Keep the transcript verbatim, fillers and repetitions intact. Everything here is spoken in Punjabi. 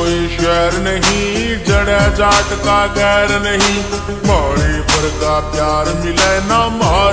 कोई शहर नहीं, जड़ा जाट का गैर नहीं। मौड़ी पर का प्यार मिले ना मार